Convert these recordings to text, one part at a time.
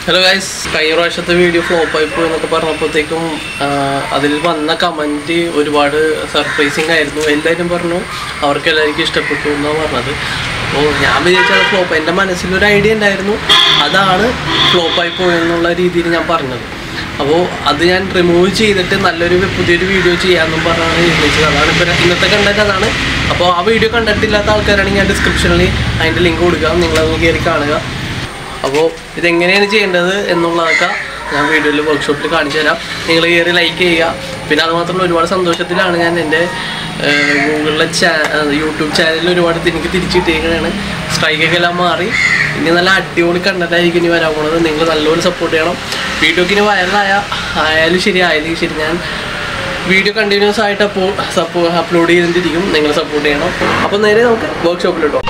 Hello guys, കഴിഞ്ഞ പ്രാവശ്യത്തെ video ഫ്ലോപ്പായി പോയി എന്നൊക്കെ പറഞ്ഞപ്പോഴത്തേക്കും അതിൽ വന്ന കമൻറ്റ് ഒരുപാട് സർപ്രൈസിങ് ആയിരുന്നു. എല്ലാവരും പറഞ്ഞു അവർക്ക് എല്ലാവർക്കും ഇഷ്ടപ്പെട്ടു എന്നാണ് പറഞ്ഞത്. അപ്പോൾ ഞാൻ വിചാരിച്ചത് ഫ്ലോപ്പ്, എൻ്റെ മനസ്സിലൊരു ഐഡിയ ഉണ്ടായിരുന്നു, അതാണ് ഫ്ലോപ്പായി പോയെന്നുള്ള രീതിയിൽ ഞാൻ പറഞ്ഞത്. അപ്പോൾ അത് ഞാൻ റിമൂവ് ചെയ്തിട്ട് പുതിയൊരു വീഡിയോ ചെയ്യാമെന്നും പറഞ്ഞാണ് നിർമ്മിച്ചത്. അതാണ് ഇപ്പോൾ ഇന്നത്തെ കണ്ടന്റ് അതാണ്. അപ്പോൾ ആ വീഡിയോ കണ്ടിട്ടില്ലാത്ത ആൾക്കാരാണെങ്കിൽ ഞാൻ ഡിസ്ക്രിപ്ഷനിൽ അതിൻ്റെ ലിങ്ക് കൊടുക്കാം, നിങ്ങളതൊന്ന് കയറി കാണുക. അപ്പോൾ ഇതെങ്ങനെയാണ് ചെയ്യേണ്ടത് എന്നുള്ളതൊക്കെ ഞാൻ വീഡിയോയിൽ വർക്ക്ഷോപ്പിൽ കാണിച്ചു തരാം. നിങ്ങൾ കയറി ലൈക്ക് ചെയ്യുക. പിന്നെ അതുമാത്രമല്ല, ഒരുപാട് സന്തോഷത്തിലാണ് ഞാൻ എൻ്റെ ഗൂഗിളിലെ യൂട്യൂബ് ചാനലിൽ ഒരുപാട് എനിക്ക് തിരിച്ചിട്ടേക്കാണ്. സ്ട്രൈക്കൊക്കെ എല്ലാം മാറി ഇനി നല്ല അടിപൊളി കണ്ടന്റായിരിക്കും ഇനി വരാൻ പോകുന്നത്. നിങ്ങൾ നല്ലപോലെ സപ്പോർട്ട് ചെയ്യണം. വീഡിയോക്ക് ഇനി ആയാലും ശരി ആയാലും ശരി, ഞാൻ വീഡിയോ കണ്ടിന്യൂസ് ആയിട്ട് അപ്ലോഡ് ചെയ്തിട്ടിരിക്കും. നിങ്ങൾ സപ്പോർട്ട് ചെയ്യണം. അപ്പോൾ നേരെ നമുക്ക് വർക്ക്ഷോപ്പിലിട്ടോ.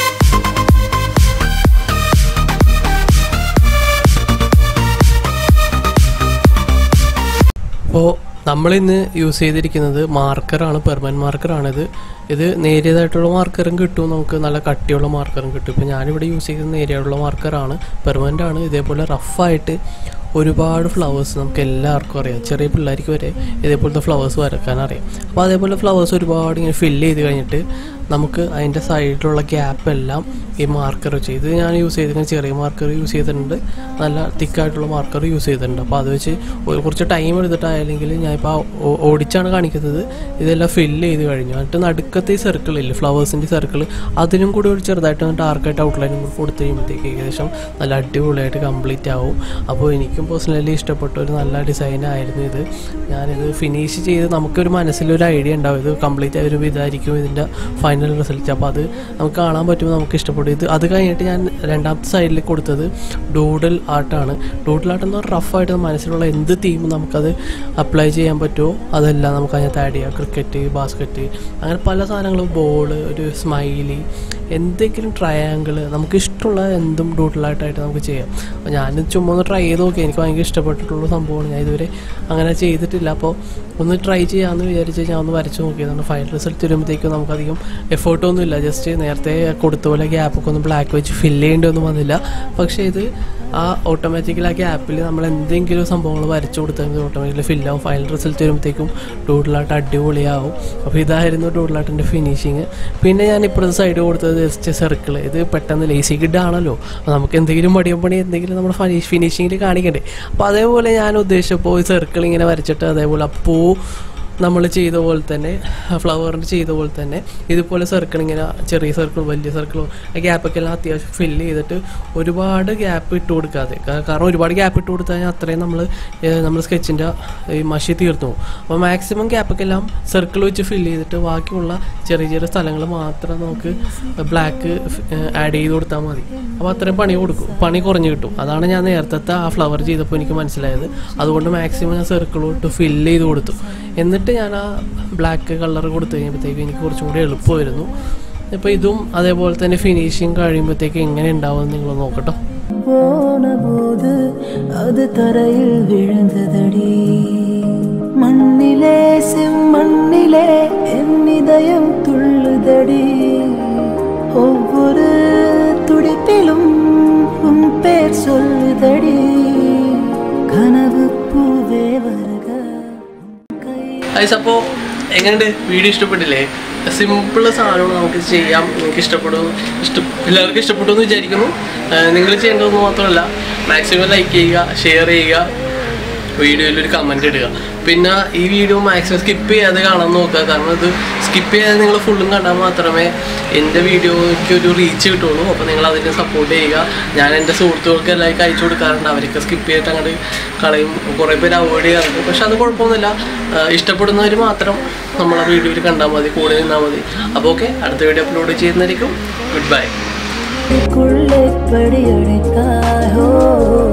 അപ്പോൾ നമ്മളിന്ന് യൂസ് ചെയ്തിരിക്കുന്നത് മാർക്കറാണ്, പെർമനൻറ്റ് മാർക്കറാണിത്. ഇത് നേരിയതായിട്ടുള്ള മാർക്കറും കിട്ടും, നമുക്ക് നല്ല കട്ടിയുള്ള മാർക്കറും കിട്ടും. ഇപ്പോൾ ഞാനിവിടെ യൂസ് ചെയ്യുന്നത് നേരിയുള്ള മാർക്കറാണ്, പെർമനൻ്റ് ആണ്. ഇതേപോലെ റഫായിട്ട് ഒരുപാട് ഫ്ലവേഴ്സ് നമുക്ക് എല്ലാവർക്കും അറിയാം, ചെറിയ പിള്ളേർക്ക് വരെ ഇതേപോലത്തെ ഫ്ലവേഴ്സ് വരക്കാൻ അറിയാം. അപ്പോൾ അതേപോലെ ഫ്ലവേഴ്സ് ഒരുപാട് ഇങ്ങനെ ഫില്ല് ചെയ്ത് കഴിഞ്ഞിട്ട് നമുക്ക് അതിൻ്റെ സൈഡിലുള്ള ഗ്യാപ്പെല്ലാം ഈ മാർക്കർ വെച്ച്, ഇത് ഞാൻ യൂസ് ചെയ്തിരിക്കുന്ന ചെറിയ മാർക്കർ യൂസ് ചെയ്തിട്ടുണ്ട്, നല്ല തിക്കായിട്ടുള്ള മാർക്കർ യൂസ് ചെയ്തിട്ടുണ്ട്. അപ്പോൾ അത് വെച്ച് കുറച്ച് ടൈം എടുത്തിട്ടായില്ലെങ്കിൽ ഞാനിപ്പോൾ ഓടിച്ചാണ് കാണിക്കുന്നത്. ഇതെല്ലാം ഫില്ല് ചെയ്ത് കഴിഞ്ഞു. എന്നിട്ട് നടുക്കത്തെ ഈ സർക്കിളില്ലേ, ഫ്ലവേഴ്സിൻ്റെ സർക്കിൾ, അതിനും കൂടി ഒരു ചെറുതായിട്ട് ഡാർക്കായിട്ട് ഔട്ട്ലൈനും കൂടി കൊടുത്ത് കഴിയുമ്പോഴത്തേക്ക് ഏകദേശം നല്ല അടിപൊളിയായിട്ട് കംപ്ലീറ്റ് ആവും. അപ്പോൾ എനിക്കും പേഴ്സണലി ഇഷ്ടപ്പെട്ട ഒരു നല്ല ഡിസൈനായിരുന്നു ഇത്. ഞാനിത് ഫിനിഷ് ചെയ്ത് നമുക്കൊരു മനസ്സിലൊരു ഐഡിയ ഉണ്ടാവും, ഇത് കംപ്ലീറ്റ് ആയി വരുമ്പോൾ ഇതായിരിക്കും ഇതിൻ്റെ ഫൈനൽ റിസൾട്ട്. അപ്പോൾ അത് നമുക്ക് കാണാൻ പറ്റുമ്പോൾ നമുക്ക് ഇഷ്ടപ്പെടും. അത് കഴിഞ്ഞിട്ട് ഞാൻ രണ്ടാമത്തെ സൈഡിൽ കൊടുത്തത് ഡൂഡൽ ആർട്ടാണ്. ഡൂഡൽ ആർട്ട് എന്ന് പറഞ്ഞാൽ റഫായിട്ട് മനസ്സിലുള്ള എന്ത് തീമും നമുക്കത് അപ്ലൈ ചെയ്യാൻ പറ്റുമോ അതെല്ലാം നമുക്ക് അതിനകത്ത് ആഡ് ചെയ്യാം. ക്രിക്കറ്റ്, ബാസ്ക്കറ്റ്, അങ്ങനെ പല സാധനങ്ങളും, ബോള്, ഒരു സ്മൈലി, എന്തെങ്കിലും ട്രയാങ്കിൾ, നമുക്ക് ഇഷ്ടമുള്ള എന്തും ഡൂഡലായിട്ടായിട്ട് നമുക്ക് ചെയ്യാം. അപ്പോൾ ഞാൻ ചുമ്മാ ഒന്ന് ട്രൈ ചെയ്ത് നോക്കി, എനിക്ക് ഭയങ്കര ഇഷ്ടപ്പെട്ടിട്ടുള്ള സംഭവമാണ്. ഞാൻ ഇതുവരെ അങ്ങനെ ചെയ്തിട്ടില്ല. അപ്പോൾ ഒന്ന് ട്രൈ ചെയ്യാമെന്ന് വിചാരിച്ച് ഞാൻ ഒന്ന് വരച്ച് നോക്കിയതാണ്. ഫൈനൽ റിസൾട്ട് വരുമ്പോഴത്തേക്കും നമുക്കധികം എഫേർട്ടൊന്നും ഇല്ല, ജസ്റ്റ് നേരത്തെ കൊടുത്ത പോലെ ഗ്യാപ്പൊക്കെ ഒന്ന് ബ്ലാക്ക് വെച്ച് ഫില്ല് ചെയ്യേണ്ടതൊന്നും വന്നില്ല. പക്ഷേ ഇത് ആ ഓട്ടോമാറ്റിക്കലി ആ ഗ്യാപ്പിൽ നമ്മൾ എന്തെങ്കിലും സംഭവങ്ങൾ വരച്ചു കൊടുത്തെങ്കിൽ ഓട്ടോമാറ്റിക്കലി ഫില്ലാവും. ഫൈനൽ റിസൾട്ട് വരുമ്പോഴത്തേക്കും ഡൂഡലായിട്ട് അടിപൊളിയാവും. അപ്പോൾ ഇതായിരുന്നു ഡൂഡലാട്ടിൻ്റെ ഫിനിഷിങ്. പിന്നെ ഞാൻ ഇപ്പോഴത്തെ സൈഡ് കൊടുത്തത് ജസ്റ്റ് സർക്കിൾ. ഇത് പെട്ടെന്ന് ലേസി കിഡ് ആണല്ലോ, അപ്പോൾ നമുക്ക് എന്തെങ്കിലും പണി എന്തെങ്കിലും നമ്മുടെ ഫിനിഷിങ്ങിൽ കാണിക്കണ്ടേ. അപ്പോൾ അതേപോലെ ഞാൻ ഉദ്ദേശിച്ചപ്പോൾ ഈ സർക്കിൾ ഇങ്ങനെ വരച്ചിട്ട് അതേപോലെ പൂ നമ്മൾ ചെയ്ത പോലെ തന്നെ, ഫ്ലവറിൻ്റെ ചെയ്ത പോലെ തന്നെ ഇതുപോലെ സർക്കിൾ, ഇങ്ങനെ ചെറിയ സർക്കിൾ, വലിയ സർക്കിളോ, ആ ഗ്യാപ്പൊക്കെ എല്ലാം അത്യാവശ്യം ഫില്ല് ചെയ്തിട്ട് ഒരുപാട് ഗ്യാപ്പ് ഇട്ട് കൊടുക്കാതെ, കാരണം ഒരുപാട് ഗ്യാപ്പ് ഇട്ട് കൊടുത്തു കഴിഞ്ഞാൽ അത്രയും നമ്മൾ സ്കെച്ചിൻ്റെ ഈ മഷി തീർന്നു പോകും. അപ്പോൾ മാക്സിമം ഗ്യാപ്പൊക്കെ എല്ലാം സർക്കിൾ വെച്ച് ഫില്ല് ചെയ്തിട്ട് ബാക്കിയുള്ള ചെറിയ സ്ഥലങ്ങൾ മാത്രം നമുക്ക് ബ്ലാക്ക് ആഡ് ചെയ്ത് കൊടുത്താൽ മതി. അപ്പോൾ അത്രയും പണി കുറഞ്ഞ് കിട്ടും. അതാണ് ഞാൻ നേരത്തെ ആ ഫ്ലവർ ചെയ്തപ്പോൾ എനിക്ക് മനസ്സിലായത്. അതുകൊണ്ട് മാക്സിമം ഞാൻ സർക്കിളോട്ട് ഫില്ല് ചെയ്ത് കൊടുത്തു. എന്നിട്ട് ഞാൻ ആ ബ്ലാക്ക് കളർ കൊടുത്തു കഴിയുമ്പോഴത്തേക്കും എനിക്ക് കുറച്ചും കൂടി എളുപ്പമായിരുന്നു. ഇപ്പോൾ ഇതും അതേപോലെ തന്നെ ഫിനിഷിങ് കഴിയുമ്പോഴത്തേക്ക് എങ്ങനെ ഉണ്ടാവും നിങ്ങൾ നോക്കട്ടോ. അത് തറയിൽ വീഴുന്നതടി, മണ്ണിലെ സെമ്മണ്ണിലെ എന്നിദയം തുള്ളുതടി, ഒവ്വൊരു തുടിപ്പിലും ഉൻ പേർ சொல்லுதடி, കനവ് പൂവേ വരക. അപ്പോൾ എങ്ങനെയുണ്ട് വീഡിയോ? ഇഷ്ടപ്പെട്ടില്ലേ? സിമ്പിൾ സാധനങ്ങൾ നമുക്ക് ചെയ്യാം. നിങ്ങൾക്ക് എല്ലാവർക്കും ഇഷ്ടപ്പെട്ടു എന്ന് വിചാരിക്കുന്നു. നിങ്ങൾ ചെയ്യേണ്ടതെന്ന് മാത്രമല്ല, മാക്സിമം ലൈക്ക് ചെയ്യുക, ഷെയർ ചെയ്യുക, വീഡിയോയിലൊരു കമൻറ്റ് ഇടുക. പിന്നെ ഈ വീഡിയോ മാക്സിമം സ്കിപ്പ് ചെയ്യാതെ കാണാൻ നോക്കുക. കാരണം ഇത് സ്കിപ്പ് ചെയ്യാതെ നിങ്ങൾ ഫുള്ളും കണ്ടാൽ മാത്രമേ എൻ്റെ വീഡിയോയ്ക്ക് ഒരു റീച്ച് കിട്ടുള്ളൂ. അപ്പോൾ നിങ്ങൾ അതിനെ സപ്പോർട്ട് ചെയ്യുക. ഞാൻ എൻ്റെ സുഹൃത്തുക്കൾക്ക് എല്ലാവർക്കും അയച്ചു കൊടുക്കാറുണ്ട്, അവരൊക്കെ സ്കിപ്പ് ചെയ്തിട്ട് അങ്ങോട്ട് കളയും. കുറേ പേര് അവോയ്ഡ് ചെയ്യാറുണ്ട്. പക്ഷെ അത് കുഴപ്പമൊന്നുമില്ല, ഇഷ്ടപ്പെടുന്നവർ മാത്രം നമ്മളെ വീഡിയോയിൽ കണ്ടാൽ മതി, കൂടെ നിന്നാൽ മതി. അപ്പോൾ ഓക്കെ, അടുത്ത വീഡിയോ അപ്ലോഡ് ചെയ്യുന്നതായിരിക്കും. Good by.